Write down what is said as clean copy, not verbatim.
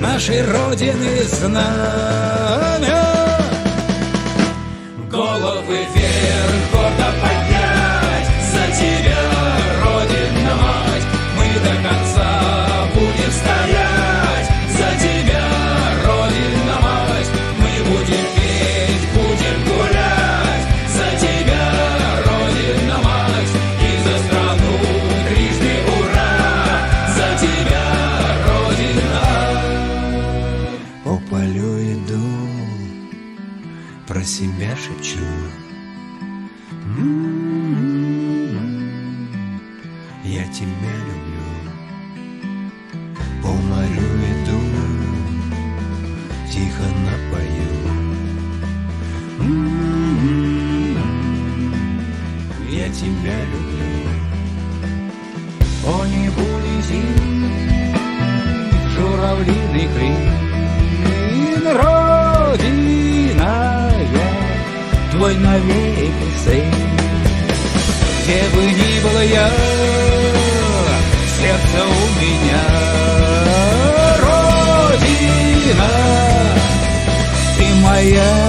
нашей Родины знамя. Головы вверх, гордо поднять, за тебя, Родина мать, мы до конца будем стоять, за тебя, Родина мать, мы будем петь, будем гулять, за тебя, Родина мать, и за страну трижды ура, за тебя, Родина. По полю иду, про себя шепчу. Я тебя люблю. По морю иду, тихо напою. Я тебя люблю. По небу летит журавлиный клин, Родина, твой навеки сын. Где бы ни был я, сердце у меня, Родина, ты моя.